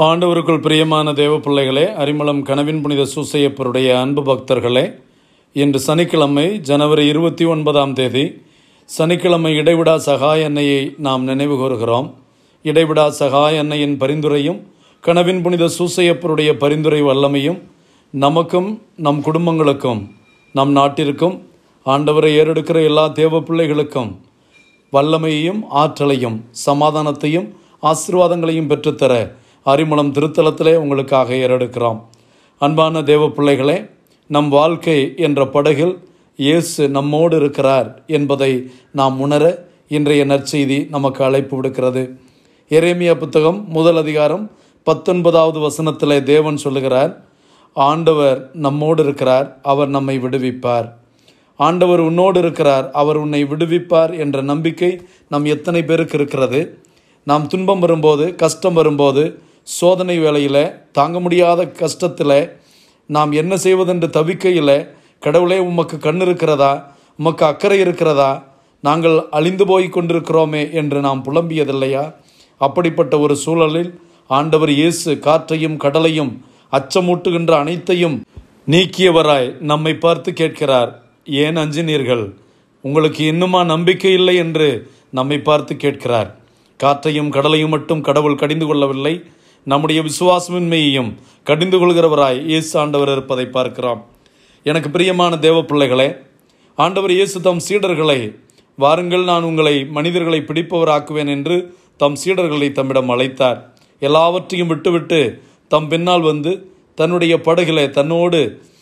ஆண்டவருக்குள் பிரியமான தேவ பிள்ளைகளே, அரிமளம் கனவின் புனித சூசையப்பருடைய அன்பு பக்தர்களே, இன்று சனிக்கிழமை ஜனவரி 29 சனிக்கிழமை இடைவிடா சகாய அன்னையை நாம் நினைவு கூறுகிறோம். இடைவிடா சகாய அன்னையின் பரிந்துரையும் கனவின் புனித சூசையப்பருடைய பரிந்துரை வல்லமையும் நமக்கும் நம் குடும்பங்களுக்கும் நம் நாட்டிற்கும் ஆண்டவரை ஏறெடுக்கிற எல்லா தேவ பிள்ளைகளுக்கும் வல்லமையையும் ஆற்றலையும் சமாதானத்தையும் ஆசீர்வாதங்களையும் பெற்றுத்தர அரிமளம் திருத்தலத்திலே உங்களுக்காக ஏறெடுக்கிறோம். அன்பான தேவ பிள்ளைகளே, நம் வாழ்க்கை என்ற படகில் இயேசு நம்மோடு இருக்கிறார் என்பதை நாம் உணர இன்றைய நற்செய்தி நமக்கு அழைப்பு விடுக்கிறது. எரேமியா புத்தகம் 1 அதிகாரம் 19வது வசனத்திலே தேவன் சொல்லுகிறார், ஆண்டவர் நம்மோடு இருக்கிறார், அவர் நம்மை விடுவிப்பார். ஆண்டவர் உன்னோடு இருக்கிறார், அவர் உன்னை விடுவிப்பார் என்ற நம்பிக்கை நம் எத்தனை பேருக்கு இருக்கிறது? நாம் துன்பம் வரும்போது, கஷ்டம் வரும்போது, சோதனை வேளையில், தாங்க முடியாத கஷ்டத்தில் நாம் என்ன செய்வதென்று தவிக்கையில், கடவுளே உமக்கு கண் இருக்கிறதா, உமக்கு அக்கறை இருக்கிறதா, நாங்கள் அழிந்து போய் கொண்டிருக்கிறோமே என்று நாம் புலம்பியதில்லையா? அப்படிப்பட்ட ஒரு சூழலில் ஆண்டவர் இயேசு காற்றையும் கடலையும் அச்சமூட்டுகின்ற அனைத்தையும் நீக்கியவராய் நம்மை பார்த்து கேட்கிறார், ஏன் அஞ்சினீர்கள்? உங்களுக்கு இன்னுமா நம்பிக்கை இல்லை என்று நம்மை பார்த்து கேட்கிறார். காற்றையும் கடலையும் மட்டும் கடவுள் கடிந்து கொள்ளவில்லை, நம்முடைய விசுவாசமின்மையையும் கடிந்து கொள்கிறவராய் இயேசு ஆண்டவர் இருப்பதை பார்க்கிறோம். எனக்கு பிரியமான தேவ பிள்ளைகளே, ஆண்டவர் இயேசு தம் சீடர்களை, வாருங்கள் நான் உங்களை மனிதர்களை பிடிப்பவராக்குவேன் என்று தம் சீடர்களை தம்மிடம் அழைத்தார். எல்லாவற்றையும் விட்டுவிட்டு தம் பின்னால் வந்து தன்னுடைய படகிலே தன்னோடு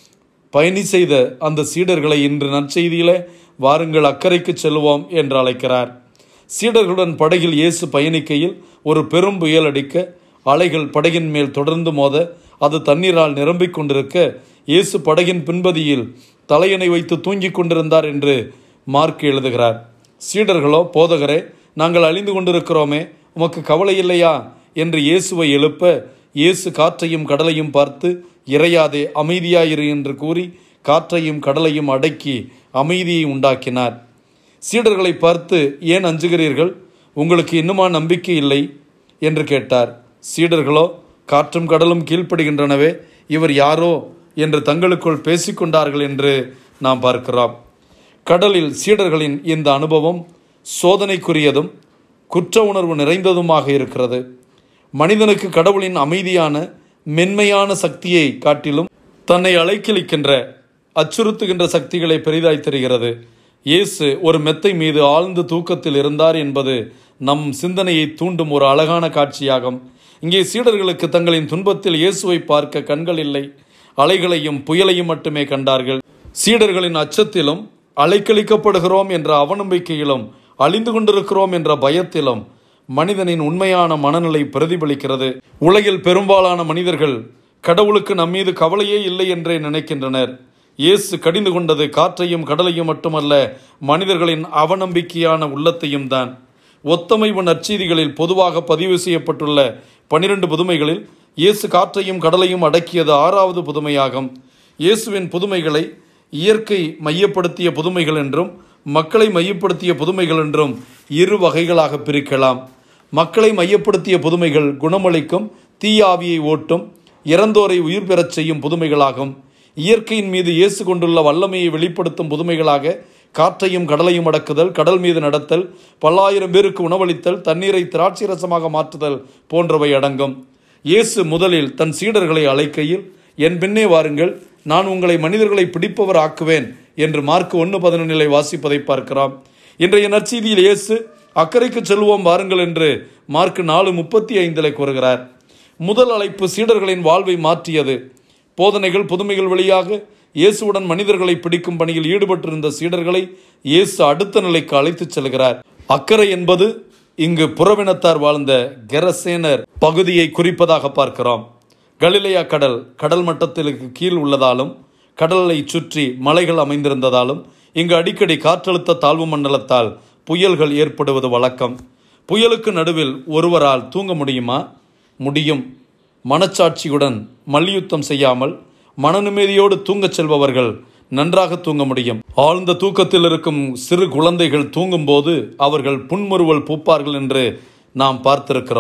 பயணி செய்த அந்த சீடர்களை இன்று நற்செய்தியிலே வாருங்கள் அக்கறைக்கு செல்வோம் என்று அழைக்கிறார். சீடர்களுடன் படகில் இயேசு பயணிக்கையில் ஒரு பெரும் புயல் அடிக்க, அலைகள் படகின் மேல் தொடர்ந்து மோத, அது தண்ணீரால் நிரம்பிக் கொண்டிருக்க, இயேசு படகின் பின்பதியில் தலையணை வைத்து தூங்கிக் கொண்டிருந்தார் என்று மார்க் எழுதுகிறார். சீடர்களோ, போதகரே, நாங்கள் அழிந்து கொண்டிருக்கிறோமே, உமக்கு கவலை இல்லையா என்று இயேசுவை எழுப்ப, இயேசு காற்றையும் கடலையும் பார்த்து, இறையாதே, அமைதியாயிரு என்று கூறி காற்றையும் கடலையும் அடக்கி அமைதியை உண்டாக்கினார். சீடர்களை பார்த்து, ஏன் அஞ்சுகிறீர்கள்? உங்களுக்கு இன்னுமா நம்பிக்கை இல்லை என்று கேட்டார். சீடர்களோ, காற்றும் கடலும் கீழ்ப்படுகின்றனவே, இவர் யாரோ என்று தங்களுக்குள் பேசிக்கொண்டார்கள் என்று நாம் பார்க்கிறோம். கடலில் சீடர்களின் இந்த அனுபவம் சோதனைக்குரியதும் குற்ற உணர்வு நிறைந்ததுமாக இருக்கிறது. மனிதனுக்கு கடவுளின் அமைதியான மென்மையான சக்தியை காட்டிலும் தன்னை அலைக்கழிக்கின்ற அச்சுறுத்துகின்ற சக்திகளை பெரிதாய் தெரிகிறது. இயேசு ஒரு மெத்தை மீது ஆழ்ந்த தூக்கத்தில் இருந்தார் என்பது நம் சிந்தனையை தூண்டும் ஒரு அழகான காட்சியாகும். இங்கே சீடர்களுக்கு தங்களின் துன்பத்தில் இயேசுவை பார்க்க கண்கள் இல்லை, அலைகளையும் புயலையும் மட்டுமே கண்டார்கள். சீடர்களின் அச்சத்திலும், அலைக்கழிக்கப்படுகிறோம் என்ற அவநம்பிக்கையிலும், அழிந்து கொண்டிருக்கிறோம் என்ற பயத்திலும் மனிதனின் உண்மையான மனநிலை பிரதிபலிக்கிறது. உலகில் பெரும்பாலான மனிதர்கள் கடவுளுக்கு நம்மீது கவலையே இல்லை என்றே நினைக்கின்றனர். இயேசு கடிந்து கொண்டது காற்றையும் கடலையும் மட்டுமல்ல, மனிதர்களின் அவநம்பிக்கையான உள்ளத்தையும் தான். ஒத்தமைவு நற்செய்திகளில் பொதுவாக பதிவு செய்யப்பட்டுள்ள 12 புதுமைகளில் இயேசு காற்றையும் கடலையும் அடக்கியது 6வது புதுமையாகும். இயேசுவின் புதுமைகளை இயற்கை மையப்படுத்திய புதுமைகள் என்றும் மக்களை மையப்படுத்திய புதுமைகள் என்றும் இரு வகைகளாக பிரிக்கலாம். மக்களை மையப்படுத்திய புதுமைகள் குணமளிக்கும், தீய ஆவியை ஓட்டும், இறந்தோரை உயிர் பெறச் செய்யும் புதுமைகளாகும். இயற்கையின் மீது இயேசு கொண்டுள்ள வல்லமையை வெளிப்படுத்தும் புதுமைகளாக காற்றையும் கடலையும் அடக்குதல், கடல் மீது நடத்தல், 10,000 பேருக்கு உணவளித்தல், தண்ணீரை திராட்சை ரசமாக மாற்றுதல் போன்றவை அடங்கும். இயேசு முதலில் தன் சீடர்களை அழைக்கையில், என் பின்னே வாருங்கள், நான் உங்களை மனிதர்களை பிடிப்பவர் ஆக்குவேன் என்று மார்க் 1:11 வாசிப்பதை பார்க்கிறோம். இன்றைய நற்செய்தியில் இயேசு அக்கறைக்கு செல்வோம் வாருங்கள் என்று மார்க் 4:35 கூறுகிறார். முதல் அழைப்பு சீடர்களின் வாழ்வை மாற்றியது. போதனைகள் புதுமைகள் வழியாக இயேசுவுடன் மனிதர்களை பிடிக்கும் பணியில் ஈடுபட்டிருந்த சீடர்களை இயேசு அடுத்த நிலைக்கு அழைத்துச் செல்கிறார். அக்கறை என்பது இங்கு புறவினத்தார் வாழ்ந்த கெரசேனர் பகுதியை குறிப்பதாக பார்க்கிறோம். கலிலேயா கடல் கடல் மட்டத்திற்கு கீழ் உள்ளதாலும் கடலை சுற்றி மலைகள் அமைந்திருந்ததாலும் இங்கு அடிக்கடி காற்றழுத்த தாழ்வு மண்டலத்தால் புயல்கள் ஏற்படுவது வழக்கம். புயலுக்கு நடுவில் ஒருவரால் தூங்க முடியுமா? முடியும். மனச்சாட்சியுடன் மல்யுத்தம் செய்யாமல் மனநிம்மதியோடு தூங்கச் செல்பவர்கள் நன்றாக தூங்க முடியும். ஆழ்ந்த தூக்கத்தில் இருக்கும் சிறு குழந்தைகள் தூங்கும் போது அவர்கள் புன்முறுவல் பூப்பார்கள் என்று நாம் பார்த்திருக்கிறோம்.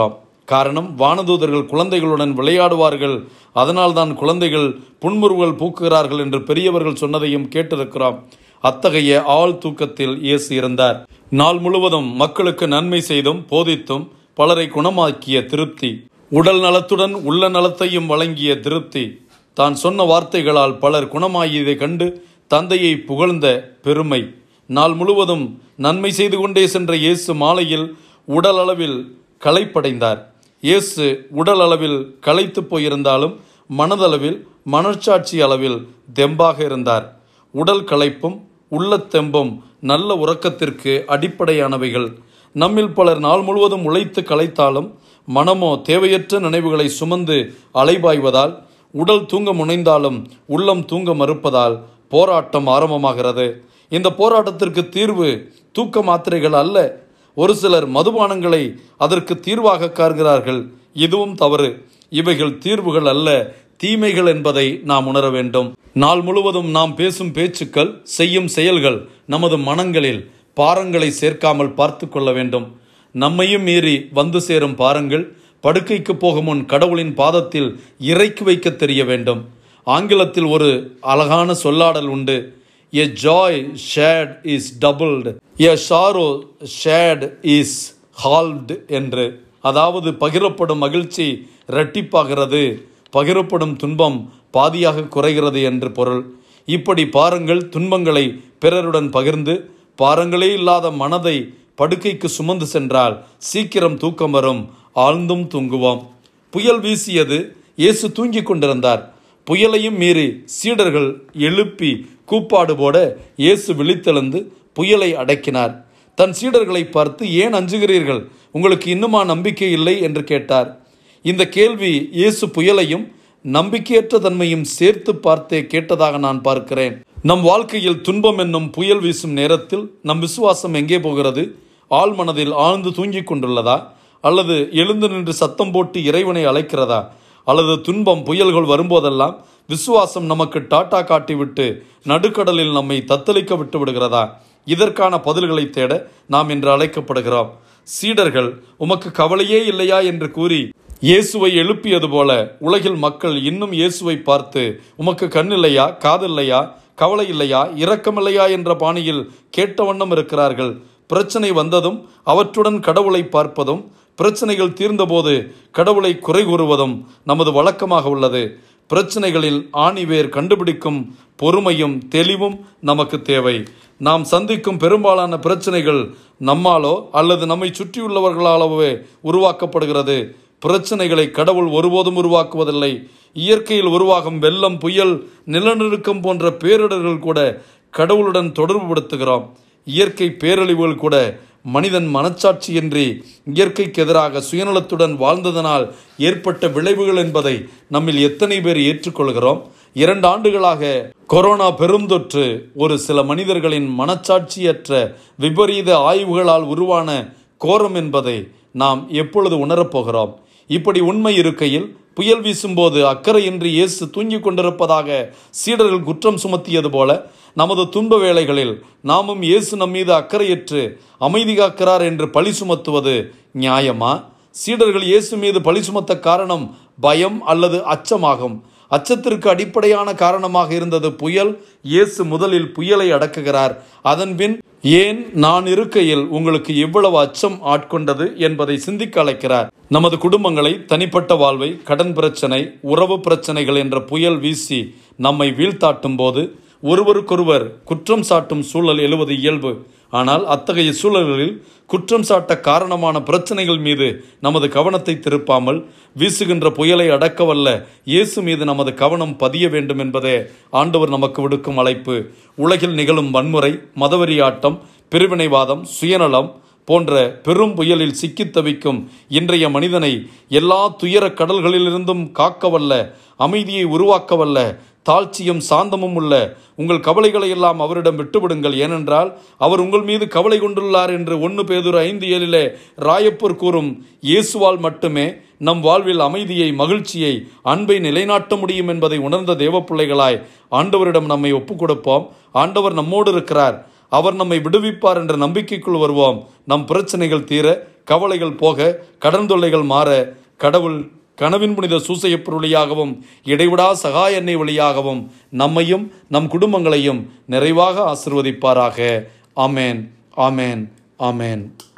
காரணம், வானதூதர்கள் குழந்தைகளுடன் விளையாடுவார்கள், அதனால்தான் குழந்தைகள் புன்முறுவல் பூக்குகிறார்கள் என்று பெரியவர்கள் சொன்னதையும் கேட்டிருக்கிறோம். அத்தகைய ஆழ் தூக்கத்தில் இயேசு இருந்தார். நாள் முழுவதும் மக்களுக்கு நன்மை செய்தும் போதித்தும் பலரை குணமாக்கிய திருப்தி, உடல் நலத்துடன் உள்ள நலத்தையும் வழங்கிய திருப்தி, தான் சொன்ன வார்த்தைகளால் பலர் குணமாகியதை கண்டு தந்தையை புகழ்ந்த பெருமை. நாள் முழுவதும் நன்மை செய்து கொண்டே சென்ற இயேசு மாலையில் உடல் அளவில் களைப்படைந்தார். இயேசு உடல் அளவில் களைத்து போயிருந்தாலும் மனதளவில் மனச்சாட்சி அளவில் தெம்பாக இருந்தார். உடல் களைப்பும் உள்ளத்தெம்பும் நல்ல உறக்கத்திற்கு அடிப்படையானவைகள். நம்மில் பலர் நாள் முழுவதும் உழைத்து களைத்தாலும் மனமோ தேவையற்ற நினைவுகளை சுமந்து அலைபாய்வதால், உடல் தூங்க முனைந்தாலும் உள்ளம் தூங்க மறுப்பதால் போராட்டம் ஆரம்பமாகிறது. இந்த போராட்டத்திற்கு தீர்வு தூக்க மாத்திரைகள் அல்ல. ஒரு சிலர் மதுபானங்களை அதற்கு தீர்வாக காண்கிறார்கள். இதுவும் தவறு. இவைகள் தீர்வுகள் அல்ல, தீமைகள் என்பதை நாம் உணர வேண்டும். நாள் முழுவதும் நாம் பேசும் பேச்சுக்கள், செய்யும் செயல்கள் நமது மனங்களில் பாரங்களை சேர்க்காமல் பார்த்து கொள்ள வேண்டும். நம்மையும் மீறி வந்து சேரும் பாரங்கள் படுக்கைக்கு போகும் முன் கடவுளின் பாதத்தில் இறக்கி வைக்க தெரிய வேண்டும். ஆங்கிலத்தில் ஒரு அழகான சொல்லாடல் உண்டு. A joy shared is doubled, a sorrow shared is halved என்று. அதாவது பகிரப்படும் மகிழ்ச்சி இரட்டிப்பாகிறது, பகிரப்படும் துன்பம் பாதியாக குறைகிறது என்று பொருள். இப்படி பாரங்கள் துன்பங்களை பிறருடன் பகிர்ந்து பாரங்களே இல்லாத மனதை படுக்கைக்கு சுமந்து சென்றால் சீக்கிரம் தூக்கம் வரும், ஆழ்ந்தும் தூங்குவோம். புயல் வீசியது, இயேசு தூங்கிக் கொண்டிருந்தார். புயலையும் மீறி சீடர்கள் எழுப்பி கூப்பாடு போட இயேசு விழித்தெழுந்து புயலை அடக்கினார். தன் சீடர்களை பார்த்து, ஏன் அஞ்சுகிறீர்கள்? உங்களுக்கு இன்னுமா நம்பிக்கை இல்லை என்று கேட்டார். இந்த கேள்வி இயேசு புயலையும் நம்பிக்கையற்ற தன்மையும் சேர்த்து பார்த்தே கேட்டதாக நான் பார்க்கிறேன். நம் வாழ்க்கையில் துன்பம் என்னும் புயல் வீசும் நேரத்தில் நம் விசுவாசம் எங்கே போகிறது? ஆழ் மனதில் ஆழ்ந்து தூங்கிக் கொண்டுள்ளதா? அல்லது எழுந்து நின்று சத்தம் போட்டு இறைவனை அழைக்கிறதா? அல்லது துன்பம் புயல்கள் வரும்போதெல்லாம் விசுவாசம் நமக்கு டாட்டா காட்டிவிட்டு நடுக்கடலில் நம்மை தத்தளிக்க விட்டு விடுகிறதா? இதற்கான பதில்களை தேட நாம் இன்று அழைக்கப்படுகிறோம். சீடர்கள் உமக்கு கவலையே இல்லையா என்று கூறி இயேசுவை எழுப்பியது போல உலகில் மக்கள் இன்னும் இயேசுவை பார்த்து உமக்கு கண்ணில்லையா, காதில்லையா, கவலை இல்லையா, இரக்கமில்லையா என்ற பாணியில் கேட்ட வண்ணம் இருக்கிறார்கள். பிரச்சனை வந்ததும் அவற்றுடன் கடவுளை பார்ப்பதும், பிரச்சனைகள் தீர்ந்தபோது கடவுளை குறை கூறுவதும் நமது வழக்கமாக உள்ளது. பிரச்சனைகளில் ஆணிவேர் கண்டுபிடிக்கும் பொறுமையும் தெளிவும் நமக்கு தேவை. நாம் சந்திக்கும் பெரும்பாலான பிரச்சனைகள் நம்மாலோ அல்லது நம்மை சுற்றியுள்ளவர்களாலவே உருவாக்கப்படுகிறது. பிரச்சனைகளை கடவுள் ஒருபோதும் உருவாக்குவதில்லை. இயற்கையில் உருவாகும் வெள்ளம், புயல், நிலநடுக்கம் போன்ற பேரிடர்கள் கூட கடவுளுடன் தொடர்பு படுத்துகிறோம். இயற்கை பேரழிவுகள் கூட மனிதன் மனச்சாட்சியின்றி இயற்கைக்கு எதிராக சுயநலத்துடன் வாழ்ந்ததனால் ஏற்பட்ட விளைவுகள் என்பதை நம்மில் எத்தனை பேர் ஏற்றுக்கொள்கிறோம்? 2 ஆண்டுகளாக கொரோனா பெருந்தொற்று ஒரு சில மனிதர்களின் மனச்சாட்சியற்ற விபரீத ஆய்வுகளால் உருவான கோரம் என்பதை நாம் எப்பொழுது உணரப்போகிறோம்? இப்படி உண்மை இருக்கையில் புயல் வீசும்போது அக்கறையின்றி இயேசு தூங்கிக் கொண்டிருப்பதாக சீடர்கள் குற்றம் சுமத்தியது போல நமது துன்ப வேளைகளில் நாமும் இயேசு நம் மீது அக்கறையற்று அமைதி காக்கிறார் என்று பழி சுமத்துவது நியாயமா? சீடர்கள் இயேசு மீது பழி சுமத்த காரணம் பயம் அல்லது அச்சமாகும். அச்சத்திற்கு அடிப்படையான காரணமாக இருந்தது புயல். இயேசு முதலில் புயலை அடக்குகிறார். அதன்பின் ஏன் நான் இருக்கையில் உங்களுக்கு எவ்வளவு அச்சம் ஆட்கொண்டது என்பதை சிந்திக்க அழைக்கிறார். நமது குடும்பங்களை, தனிப்பட்ட வாழ்வை, கடன் பிரச்சனை, உறவு பிரச்சனைகள் என்ற புயல் வீசி நம்மை வீழ்த்தாட்டும் போது ஒருவருக்கொருவர் குற்றம் சாட்டும் சூழல் எழுவது இயல்பு. ஆனால் அத்தகைய சூழல்களில் குற்றம் சாட்ட காரணமான பிரச்சனைகள் மீது நமது கவனத்தை திருப்பாமல் வீசுகின்ற புயலை அடக்கவல்ல இயேசு மீது நமது கவனம் பதிய வேண்டும் என்பதே ஆண்டவர் நமக்கு விடுக்கும் அழைப்பு. உலகில் நிகழும் வன்முறை, மதவெறியாட்டம், பிரிவினைவாதம், சுயநலம் போன்ற பெரும் புயலில் சிக்கித் தவிக்கும் இன்றைய மனிதனை எல்லா துயர கடல்களிலிருந்தும் காக்கவல்ல, அமைதியை உருவாக்கவல்ல, தாழ்ச்சியும் சாந்தமும் உள்ள உங்கள் கவலைகளை எல்லாம் அவரிடம் விட்டுவிடுங்கள், ஏனென்றால் அவர் உங்கள் மீது கவலை கொண்டுள்ளார் என்று 1 பேதுரு 5:7 ராயப்பர் கூறும் இயேசுவால் மட்டுமே நம் வாழ்வில் அமைதியை, மகிழ்ச்சியை, அன்பை நிலைநாட்ட முடியும் என்பதை உணர்ந்த தேவ பிள்ளைகளாய் ஆண்டவரிடம் நம்மை ஒப்புக் கொடுப்போம். ஆண்டவர் நம்மோடு இருக்கிறார். அவர் நம்மை விடுவிப்பார் என்ற நம்பிக்கைக்குள் வருவோம். நம் பிரச்சனைகள் தீர, கவலைகள் போக, கடன் தொல்லைகள் மாற கடவுள் கனவின் புனித சூசையப்பர் வழியாகவும் இடைவிடா சகாய எண்ணெய் வழியாகவும் நம்மையும் நம் குடும்பங்களையும் நிறைவாக ஆசீர்வதிப்பாராக. ஆமேன், ஆமேன், ஆமேன்.